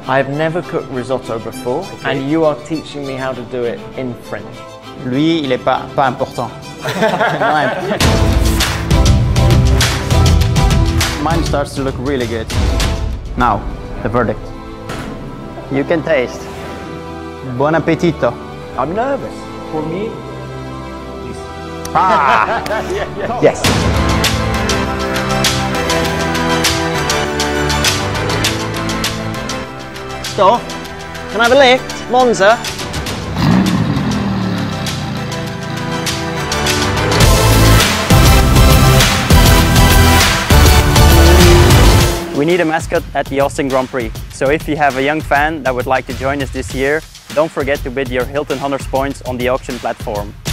I've never cooked risotto before, and you are teaching me how to do it in French. Lui, il est pas important. Mine starts to look really good. Now, the verdict. You can taste. Buon appetito. I'm nervous. For me, Ah! yes. Stoff, can I have a lift? Monza? We need a mascot at the Austin Grand Prix. So if you have a young fan that would like to join us this year, don't forget to bid your Hilton Honors points on the auction platform.